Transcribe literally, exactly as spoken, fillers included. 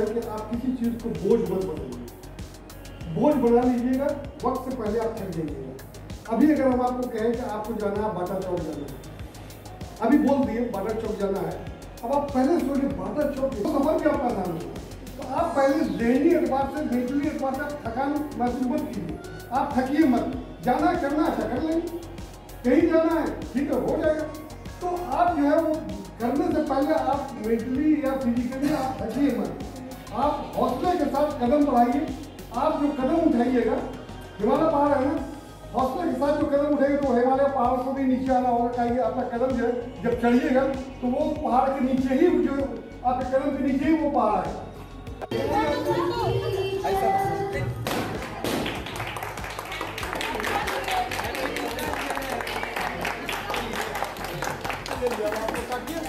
है कि आप किसी चीज़ को बोझ मत बनाइए। बोझ बना लीजिएगा, वक्त से पहले आप थक जाइएगा। अभी अगर हम आपको कहें कि आपको जाना है बाटा चौक जाना है, अभी बोल दिए बाटा चौक जाना है, अब आप पहले सोचिए बाटा चौक सफर भी आपका आसान होगा। तो आप पहले जहनी एतबार से, मेंटली एतबार से थकान महसूस मत कीजिए, आप थकिए मत। जाना करना अच्छा कर लेंगे, कहीं जाना है ठीक है हो जाएगा। तो आप जो है वो करने से पहले आप मेंटली या फिजिकली आप थकिए मत। आप हौसले के साथ कदम बढ़ाइए। आप जो कदम उठाइएगा, हिमालय पहाड़ है ना, हौसले के साथ जो कदम उठाइए तो हिमालय पहाड़ को भी नीचे आना होगा। कहीं आपका कदम जो है जब चढ़िएगा तो वो पहाड़ के नीचे ही, जो आपके कदम के नीचे ही वो पहाड़ है। आपको